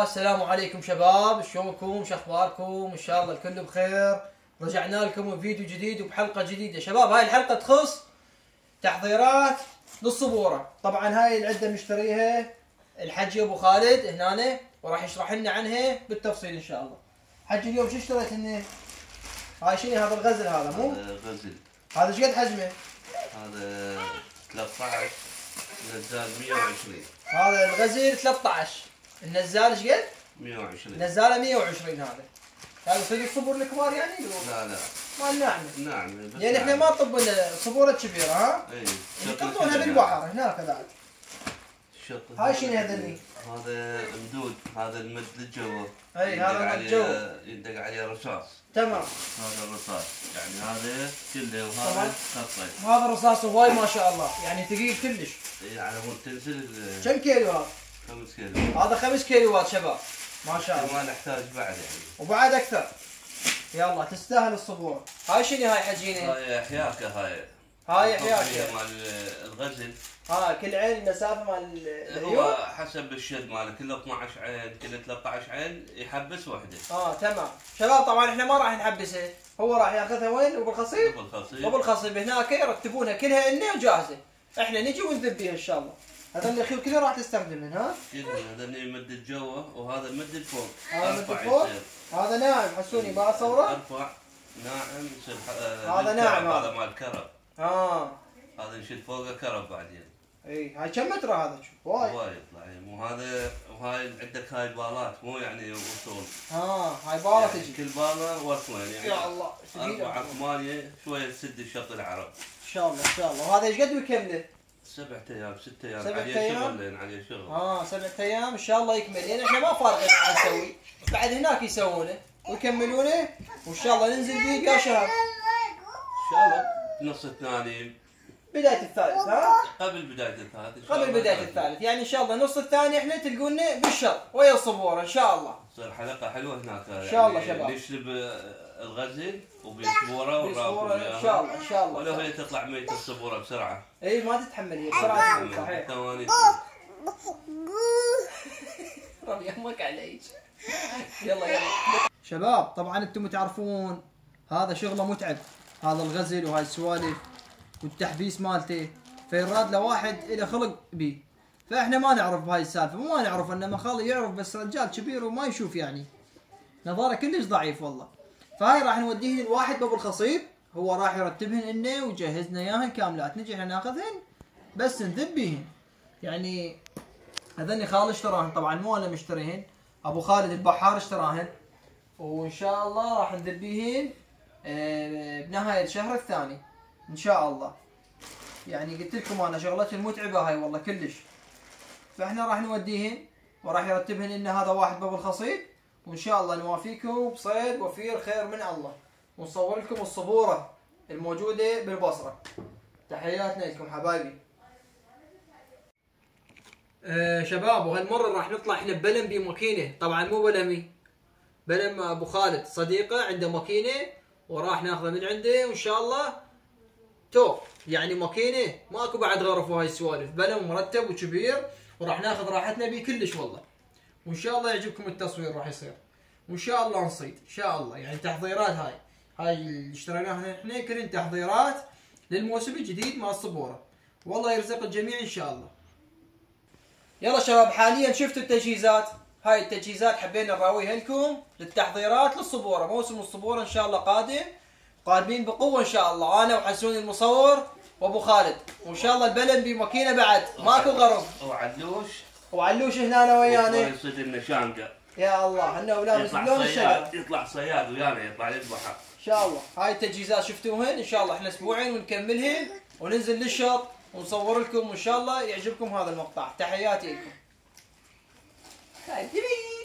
السلام عليكم شباب، شلونكم؟ شخباركم؟ ان شاء الله الكل بخير. رجعنا لكم بفيديو جديد وبحلقه جديده. شباب هاي الحلقه تخص تحضيرات للصبوره. طبعا هاي العده مشتريها الحجي ابو خالد هنا، وراح يشرح لنا عنها بالتفصيل ان شاء الله. حجي اليوم شو اشتريت هنا؟ هاي شنو هذا الغزل؟ هذا مو؟ غزل. هذا ايش قد حجمه؟ هذا 13 نزال 120. هذا الغزل 13. النزال ايش قد؟ 120. نزاله 120. هذا صدق الصبور الكبار يعني؟ لا مال ناعمه. ناعمه يعني احنا ما نطب صبوره كبيره ها؟ اي يحطونها بالبحر هناك بعد. هاي شنو هذني؟ هذا مدود، هذا المد للجو. اي هذا مد الجو. يندق عليه رصاص. تمام. هذا الرصاص، يعني هذا كله وهذا خطين. هذا الرصاص هواي ما شاء الله، يعني ثقيل كلش. اي على مود تنزل. كم كيلو هذا؟ 5 كيلو. هذا 5 كيلوات شباب. ما شاء الله. ما نحتاج بعد يعني. وبعد اكثر. يلا تستاهل الصبوره. هاي شنو هاي حجينه؟ هاي حياكه هاي. هاي حياكه. مال الغزل. كل عين المسافه مال العيون؟ هو حسب الشد ماله، كله 12 عين، كله 13 عين يحبس وحده. تمام. شباب طبعا احنا ما راح نحبسها، هو راح ياخذها وين؟ بالخصيب؟ بالخصيب هناك يرتبونها كلها انه وجاهزه. احنا نجي ونذبيها ان شاء الله. هذا الخيول كله راح تستخدمهن ها؟ هذا يمد الجوه وهذا مد الفوق. هذا مد الفوق؟ هذا ناعم حسوني ما اصوره؟ ارفع ناعم يصير. هذا ناعم. هذا مال كرب. هذا نشيل فوقه كرب بعدين. اي هاي كم متر هذا؟ شوف وايد يطلع. وهذا وهاي عندك هاي بالات مو يعني وصول. هاي باله يعني تجي. كل باله وصلين يعني. يا الله 4 8 شويه تسد الشط العرب. ان شاء الله ان شاء الله. وهذا ايش قد يكمله؟ 7 ايام 6 ايام. 7 عليه أيام؟ شغل لين عليه شغل. 7 ايام ان شاء الله يكمل، لان احنا ما فارغين عن نسوي، بعد هناك يسوونه ويكملونه، وان شاء الله ننزل به يا شهر. ان شاء الله نص الثاني. بداية الثالث قبل بداية الثالث. قبل بداية الثالث، يعني ان شاء الله نص الثاني احنا تلقونا بالشط ويا الصبورة ان شاء الله. تصير حلقة حلوة هناك ان شاء الله شباب. نشرب الغزل وبالصبورة بالصبورة ان شاء الله ان شاء الله. ولو هي تطلع ميتة الصبورة بسرعة. اي ما تتحمل هي بسرعة. صحيح. ثواني. ربي يهمك عليك. يلا شباب طبعا انتم تعرفون هذا شغله متعب، هذا الغزل وهاي السوالف والتحبيس مالته، فيراد له واحد له خلق بيه. فاحنا ما نعرف بهاي السالفه، ما نعرف انما خالي يعرف، بس رجال كبير وما يشوف يعني نظاره كلش ضعيف والله. فهاي راح نوديهن لواحد بابو الخصيب، هو راح يرتبهن انه ويجهزنا اياهن كاملات، نجي احنا ناخذهن بس نذبيهن. يعني هذني خالي اشتراهن، طبعا مو انا مشتريهن، ابو خالد البحار اشتراهن، وان شاء الله راح نذبيهن بنهايه الشهر الثاني ان شاء الله. يعني قلت لكم انا شغلتي المتعبه هاي والله كلش. فاحنا راح نوديهن وراح يرتبهن ان هذا واحد باب الخصيب، وان شاء الله نوافيكم بصيد وفير خير من الله، ونصور لكم الصبوره الموجوده بالبصره. تحياتنا لكم حبايبي. شباب وهالمره راح نطلع احنا ببلم بماكينه، طبعا مو بلمي، بلم ابو خالد صديقه عنده ماكينه وراح ناخذه من عنده، وان شاء الله توب يعني ماكينه ماكو بعد غرف وهاي السوالف، بلم مرتب وكبير، وراح ناخذ راحتنا بيه كلش والله. وان شاء الله يعجبكم التصوير راح يصير، وان شاء الله نصيد ان شاء الله. يعني تحضيرات هاي اللي اشتريناها احنا كلن تحضيرات للموسم الجديد مال الصبوره، والله يرزق الجميع ان شاء الله. يلا شباب حاليا شفتوا التجهيزات، هاي التجهيزات حبينا نراويها لكم للتحضيرات للصبوره. موسم الصبوره ان شاء الله قادمين بقوه ان شاء الله، انا وحسون المصور وابو خالد، وان شاء الله البلم بماكينه بعد ماكو غرف. وعلوش هنا أنا ويانا يصيد لنا شانقه. يا الله هنا ولابس لون الشجره. يطلع صياد ويانا يطلع للبحر ان شاء الله. هاي التجهيزات شفتوهن، ان شاء الله احنا اسبوعين ونكملهن وننزل للشط ونصور لكم، وان شاء الله يعجبكم هذا المقطع. تحياتي لكم.